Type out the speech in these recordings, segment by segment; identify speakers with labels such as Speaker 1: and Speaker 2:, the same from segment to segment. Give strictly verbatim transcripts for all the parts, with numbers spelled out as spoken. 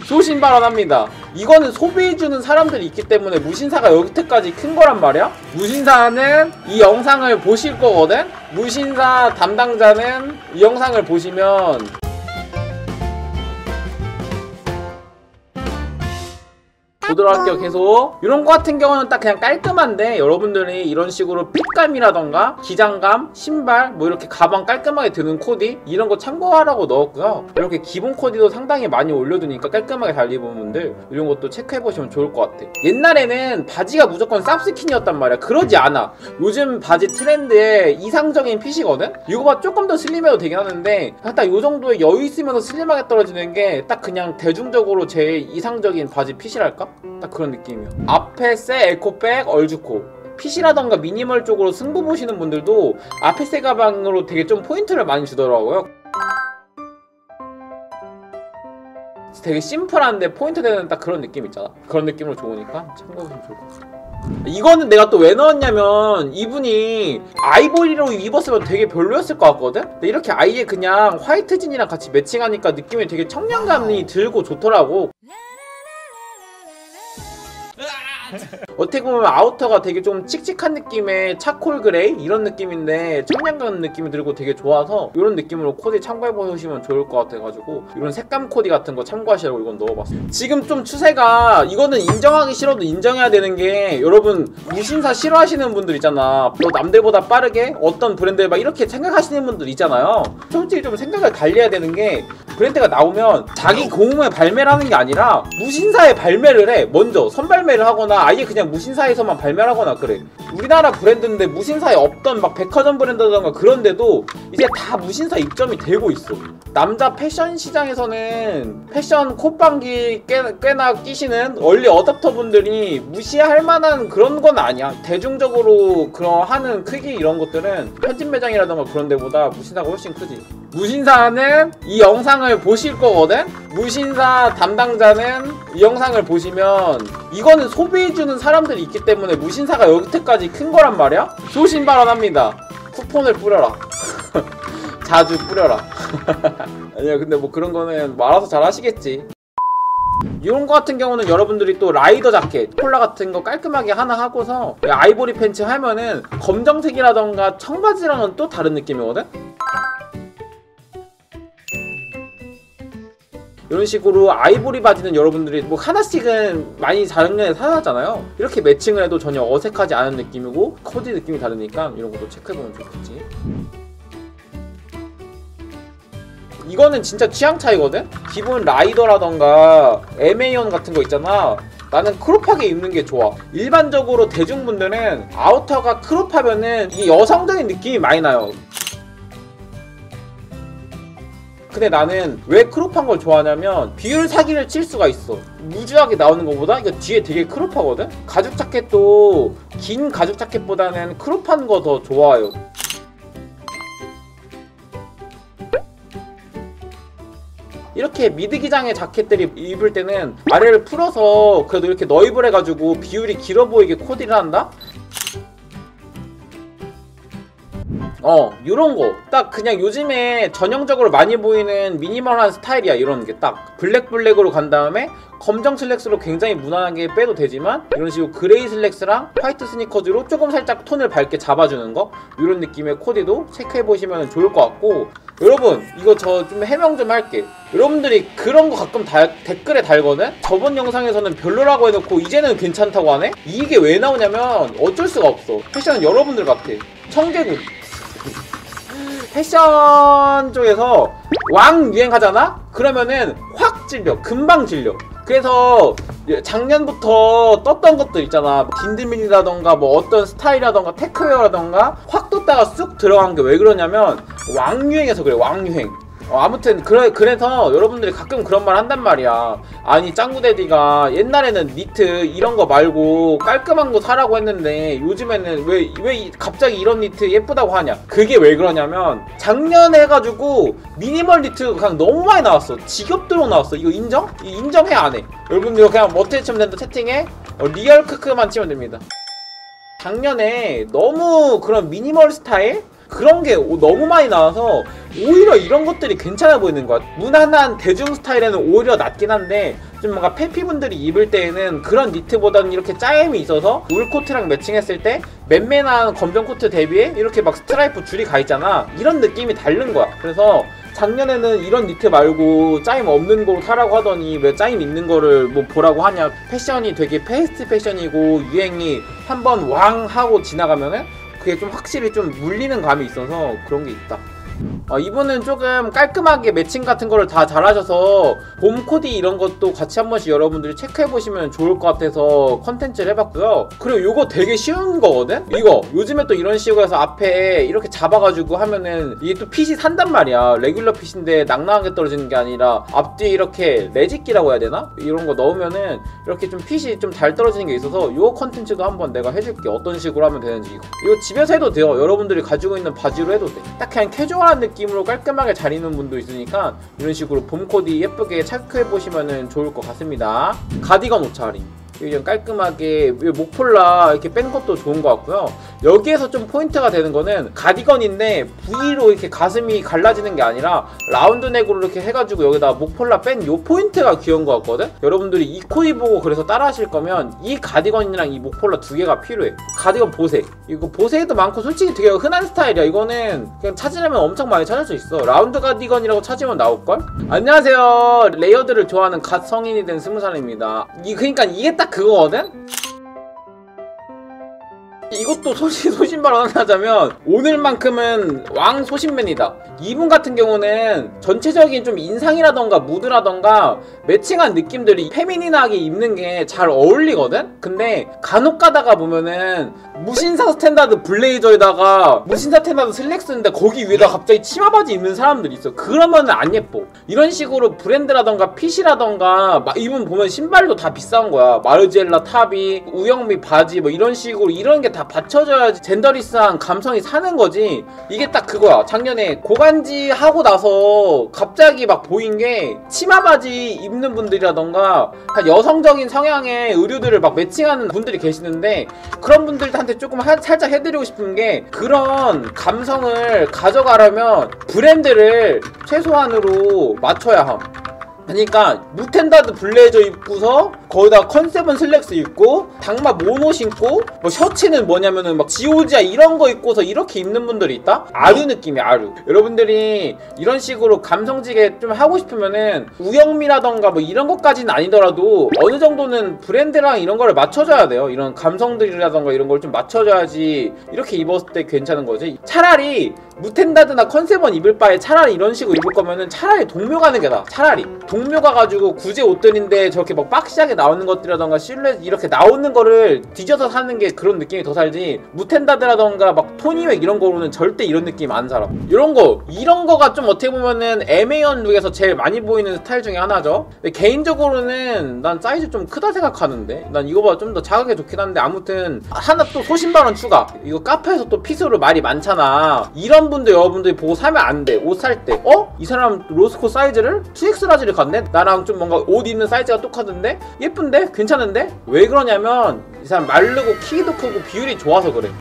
Speaker 1: 소신 발언합니다. 이거는 소비해주는 사람들이 있기 때문에 무신사가 여기까지 큰 거란 말이야? 무신사는 이 영상을 보실 거거든? 무신사 담당자는 이 영상을 보시면 보도록 할게요. 계속 이런 거 같은 경우는 딱 그냥 깔끔한데, 여러분들이 이런 식으로 핏감이라던가 기장감, 신발, 뭐 이렇게 가방 깔끔하게 드는 코디 이런 거 참고하라고 넣었고요. 이렇게 기본 코디도 상당히 많이 올려두니까 깔끔하게 잘 입은 분들 이런 것도 체크해보시면 좋을 것 같아. 옛날에는 바지가 무조건 쌉스킨이었단 말이야. 그러지 않아. 요즘 바지 트렌드에 이상적인 핏이거든? 이거가 조금 더 슬림해도 되긴 하는데 딱 요 정도의 여유 있으면서 슬림하게 떨어지는 게 딱 그냥 대중적으로 제일 이상적인 바지 핏이랄까? 딱 그런 느낌이야. 앞에 새 에코백 얼주코 핏이라던가 미니멀 쪽으로 승부 보시는 분들도 앞에 새 가방으로 되게 좀 포인트를 많이 주더라고요. 되게 심플한데 포인트 되는 딱 그런 느낌 있잖아. 그런 느낌으로 좋으니까 참고해보시면 좋을 것 같아. 이거는 내가 또 왜 넣었냐면 이분이 아이보리로 입었으면 되게 별로였을 것 같거든? 근데 이렇게 아예 그냥 화이트 진이랑 같이 매칭하니까 느낌이 되게 청량감이 들고 좋더라고. 어떻게 보면 아우터가 되게 좀 칙칙한 느낌의 차콜 그레이 이런 느낌인데 청량감 느낌이 들고 되게 좋아서 이런 느낌으로 코디 참고해보시면 좋을 것 같아가지고 이런 색감 코디 같은 거 참고하시라고 이건 넣어봤어요. 지금 좀 추세가 이거는 인정하기 싫어도 인정해야 되는 게, 여러분 무신사 싫어하시는 분들 있잖아. 또 남들보다 빠르게 어떤 브랜드를 막 이렇게 생각하시는 분들 있잖아요. 솔직히 좀 생각을 달리해야 되는 게, 브랜드가 나오면 자기 공홈에 발매를 하는 게 아니라 무신사에 발매를 해. 먼저 선발매를 하거나 아예 그냥 무신사에서만 발매를 하거나 그래. 우리나라 브랜드인데 무신사에 없던 막 백화점 브랜드라던가 그런데도 이제 다 무신사 입점이 되고 있어. 남자 패션 시장에서는 패션 콧방귀 꽤, 꽤나 끼시는 얼리 어댑터 분들이 무시할 만한 그런 건 아니야. 대중적으로 그런 하는 크기 이런 것들은 편집 매장이라던가 그런 데보다 무신사가 훨씬 크지. 무신사는 이 영상을 보실 거거든? 무신사 담당자는 이 영상을 보시면 이거는 소비해주는 사람들이 있기 때문에 무신사가 여기까지 큰 거란 말이야? 소신 발언합니다. 쿠폰을 뿌려라. 자주 뿌려라. 아니야, 근데 뭐 그런 거는 뭐 알아서 잘 하시겠지. 이런 거 같은 경우는 여러분들이 또 라이더 자켓, 콜라 같은 거 깔끔하게 하나 하고서 아이보리 팬츠 하면은 검정색이라던가 청바지랑은 또 다른 느낌이거든? 이런 식으로 아이보리 바지는 여러분들이 뭐 하나씩은 많이 작년에 사놨잖아요. 이렇게 매칭을 해도 전혀 어색하지 않은 느낌이고 코디 느낌이 다르니까 이런 것도 체크해보면 좋겠지. 이거는 진짜 취향 차이거든? 기본 라이더라던가 엠에이원 같은 거 있잖아. 나는 크롭하게 입는 게 좋아. 일반적으로 대중분들은 아우터가 크롭하면은 이게 여성적인 느낌이 많이 나요. 근데 나는 왜 크롭한 걸 좋아하냐면 비율 사기를 칠 수가 있어. 무주하게 나오는 것보다 이거 뒤에 되게 크롭하거든? 가죽 자켓도 긴 가죽 자켓보다는 크롭한 거 더 좋아해요. 이렇게 미드 기장의 자켓들이 입을 때는 아래를 풀어서 그래도 이렇게 너입을 해가지고 비율이 길어 보이게 코디를 한다? 어, 요런거 딱 그냥 요즘에 전형적으로 많이 보이는 미니멀한 스타일이야. 이런게 딱 블랙 블랙으로 간 다음에 검정 슬랙스로 굉장히 무난하게 빼도 되지만 이런 식으로 그레이 슬랙스랑 화이트 스니커즈로 조금 살짝 톤을 밝게 잡아주는 거, 이런 느낌의 코디도 체크해보시면 좋을 것 같고, 여러분 이거 저 좀 해명 좀 할게. 여러분들이 그런 거 가끔 다, 댓글에 달거든? 저번 영상에서는 별로라고 해놓고 이제는 괜찮다고 하네? 이게 왜 나오냐면 어쩔 수가 없어. 패션은 여러분들 같아. 청개구리. 패션 쪽에서 왕 유행하잖아? 그러면은 확 질려. 금방 질려. 그래서 작년부터 떴던 것들 있잖아. 딘드밀이라던가 뭐 어떤 스타일이라던가 테크웨어라던가 확 떴다가 쑥 들어간 게 왜 그러냐면 왕유행해서 그래. 왕유행. 어, 아무튼 그래, 그래서 여러분들이 가끔 그런 말 한단 말이야. 아니 짱구데디가 옛날에는 니트 이런 거 말고 깔끔한 거 사라고 했는데 요즘에는 왜, 왜 갑자기 이런 니트 예쁘다고 하냐. 그게 왜 그러냐면 작년에 해가지고 미니멀 니트 그냥 너무 많이 나왔어. 지겹도록 나왔어. 이거 인정? 인정해 안 해? 여러분들 그냥 어떻게 치면 된다 채팅에 어, 리얼 크크만 치면 됩니다. 작년에 너무 그런 미니멀 스타일? 그런 게 너무 많이 나와서 오히려 이런 것들이 괜찮아 보이는 거야. 무난한 대중 스타일에는 오히려 낫긴 한데 좀 뭔가 페피분들이 입을 때에는 그런 니트보다는 이렇게 짜임이 있어서 울 코트랑 매칭했을 때 맨맨한 검정 코트 대비에 이렇게 막 스트라이프 줄이 가 있잖아. 이런 느낌이 다른 거야. 그래서 작년에는 이런 니트 말고 짜임 없는 거 사라고 하더니 왜 짜임 있는 거를 뭐 보라고 하냐. 패션이 되게 패스트 패션이고 유행이 한번 왕 하고 지나가면은 그게 좀 확실히 좀 물리는 감이 있어서 그런 게 있다. 어, 이분은 조금 깔끔하게 매칭 같은 거를 다 잘하셔서 봄 코디 이런 것도 같이 한 번씩 여러분들이 체크해보시면 좋을 것 같아서 컨텐츠를 해봤고요. 그리고 이거 되게 쉬운 거거든? 이거 요즘에 또 이런 식으로 해서 앞에 이렇게 잡아가지고 하면은 이게 또 핏이 산단 말이야. 레귤러 핏인데 낭낭하게 떨어지는 게 아니라 앞뒤에 이렇게 레지끼라고 해야 되나? 이런 거 넣으면은 이렇게 좀 핏이 좀 잘 떨어지는 게 있어서 이 컨텐츠도 한번 내가 해줄게. 어떤 식으로 하면 되는지. 이거 이거 집에서 해도 돼요. 여러분들이 가지고 있는 바지로 해도 돼. 딱 그냥 캐주얼한 느낌으로 깔끔하게 잘 입는 분도 있으니까 이런 식으로 봄 코디 예쁘게 체크해보시면 좋을 것 같습니다. 가디건 옷차림 좀 깔끔하게 목폴라 이렇게 뺀 것도 좋은 것 같고요. 여기에서 좀 포인트가 되는 거는 가디건인데 V로 이렇게 가슴이 갈라지는 게 아니라 라운드 넥으로 이렇게 해가지고 여기다 목폴라 뺀 요 포인트가 귀여운 것 같거든? 여러분들이 이 코디 보고 그래서 따라 하실 거면 이 가디건이랑 이 목폴라 두 개가 필요해. 가디건 보색 이거 보색도 많고 솔직히 되게 흔한 스타일이야. 이거는 그냥 찾으려면 엄청 많이 찾을 수 있어. 라운드 가디건이라고 찾으면 나올걸? 안녕하세요, 레이어드를 좋아하는 갓 성인이 된 스무 살입니다. 이 그러니까 이게 딱 그거거든? 이것도 소신, 소신발언 하자면 오늘만큼은 왕 소신맨이다. 이분 같은 경우는 전체적인 좀 인상이라던가 무드라던가 매칭한 느낌들이 페미닌하게 입는 게 잘 어울리거든? 근데 간혹 가다가 보면은 무신사 스탠다드 블레이저에다가 무신사 스탠다드 슬랙스인데 거기 위에다 갑자기 치마바지 입는 사람들이 있어. 그러면은 안 예뻐. 이런 식으로 브랜드라던가 핏이라던가 이분 보면 신발도 다 비싼 거야. 마르지엘라 탑이 우영미 바지 뭐 이런 식으로 이런 게 다 받쳐줘야지 젠더리스한 감성이 사는 거지. 이게 딱 그거야. 작년에 고간지 하고 나서 갑자기 막 보인 게 치마바지 입는 분들이라던가 여성적인 성향의 의류들을 막 매칭하는 분들이 계시는데 그런 분들한테 조금 하, 살짝 해드리고 싶은 게 그런 감성을 가져가려면 브랜드를 최소한으로 맞춰야 함. 그러니까 무텐다드 블레이저 입고서 거기다 컨셉은 슬랙스 입고 당마 모노 신고 뭐 셔츠는 뭐냐면은 막 지오지아 이런 거 입고서 이렇게 입는 분들이 있다? 아류 느낌이야, 아류. 여러분들이 이런 식으로 감성지게 좀 하고 싶으면은 우영미라던가 뭐 이런 것까지는 아니더라도 어느 정도는 브랜드랑 이런 거를 맞춰줘야 돼요. 이런 감성들이라던가 이런 걸 좀 맞춰줘야지 이렇게 입었을 때 괜찮은 거지. 차라리 무텐다드나 컨셉원 입을 바에 차라리 이런 식으로 입을 거면은 차라리 동묘 가는 게 나아. 차라리 동묘 가가지고 구제 옷들인데 저렇게 막 박시하게 나오는 것들이라던가 실루엣 이렇게 나오는 거를 뒤져서 사는 게 그런 느낌이 더 살지. 무텐다드라던가 막 토니웩 이런 거로는 절대 이런 느낌 안 살아. 이런 거 이런 거가 좀 어떻게 보면은 애매한 룩에서 제일 많이 보이는 스타일 중에 하나죠. 근데 개인적으로는 난 사이즈 좀 크다 생각하는데 난 이거보다 좀 더 작은 게 좋긴 한데 아무튼 하나 또 소신발언 추가. 이거 카페에서 또 핏으로 말이 많잖아. 이런 분들 여러분들이 보고 사면 안 돼. 옷 살 때 어? 이 사람 로스코 사이즈를 투 엑스 라지를 갔네? 나랑 좀 뭔가 옷 입는 사이즈가 똑같은데? 예쁜데? 괜찮은데? 왜 그러냐면 이 사람 마르고 키도 크고 비율이 좋아서 그래.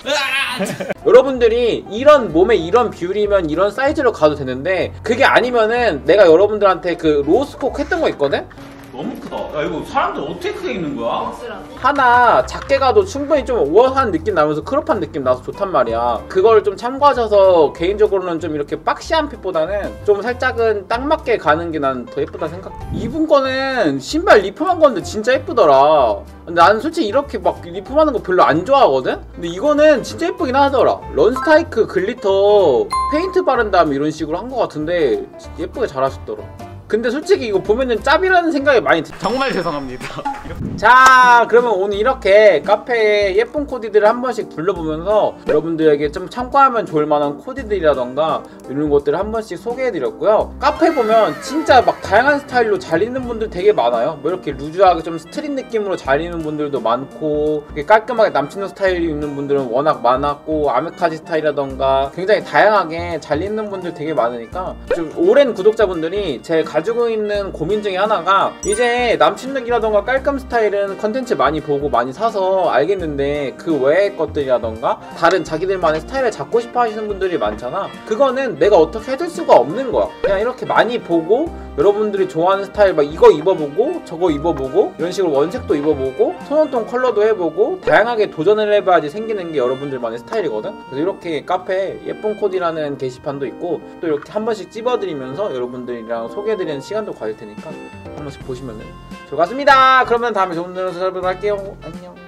Speaker 1: 여러분들이 이런 몸에 이런 비율이면 이런 사이즈로 가도 되는데 그게 아니면은 내가 여러분들한테 그 로스코 했던 거 있거든? 너무 크다. 야 이거 사람들 어떻게 크게 입는 거야? 하나 작게 가도 충분히 좀 오버한 느낌 나면서 크롭한 느낌 나서 좋단 말이야. 그걸 좀 참고하셔서 개인적으로는 좀 이렇게 박시한 핏보다는 좀 살짝은 딱 맞게 가는 게 난 더 예쁘다 생각. 이분 거는 신발 리폼한 건데 진짜 예쁘더라. 근데 나는 솔직히 이렇게 막 리폼하는 거 별로 안 좋아하거든? 근데 이거는 진짜 예쁘긴 하더라. 런스타이크 글리터 페인트 바른 다음에 이런 식으로 한 거 같은데 예쁘게 잘 하셨더라. 근데 솔직히 이거 보면은 짭이라는 생각이 많이 들... 정말 죄송합니다. 자, 그러면 오늘 이렇게 카페에 예쁜 코디들을 한 번씩 둘러보면서 여러분들에게 좀 참고하면 좋을 만한 코디들이라던가 이런 것들을 한 번씩 소개해드렸고요. 카페 보면 진짜 막 다양한 스타일로 잘 입는 분들 되게 많아요. 뭐 이렇게 루즈하게 좀 스트릿 느낌으로 잘 입는 분들도 많고 이렇게 깔끔하게 남친룩 스타일 입는 분들은 워낙 많았고 아메카지 스타일이라던가 굉장히 다양하게 잘 입는 분들 되게 많으니까 좀 오랜 구독자분들이 제 가지고 있는 고민 중에 하나가 이제 남친룩이라던가 깔끔 스타일은 컨텐츠 많이 보고 많이 사서 알겠는데 그 외의 것들이라던가 다른 자기들만의 스타일을 잡고 싶어 하시는 분들이 많잖아. 그거는 내가 어떻게 해줄 수가 없는 거야. 그냥 이렇게 많이 보고 여러분들이 좋아하는 스타일 막 이거 입어보고 저거 입어보고 이런 식으로 원색도 입어보고 톤온톤 컬러도 해보고 다양하게 도전을 해봐야지 생기는 게 여러분들만의 스타일이거든. 그래서 이렇게 카페에 예쁜 코디라는 게시판도 있고 또 이렇게 한 번씩 찝어드리면서 여러분들이랑 소개해드리는 시간도 가질 테니까 한 번씩 보시면은 좋을 것 같습니다. 그러면 다음에 좋은 노래로 찾아뵙도록 할게요. 안녕.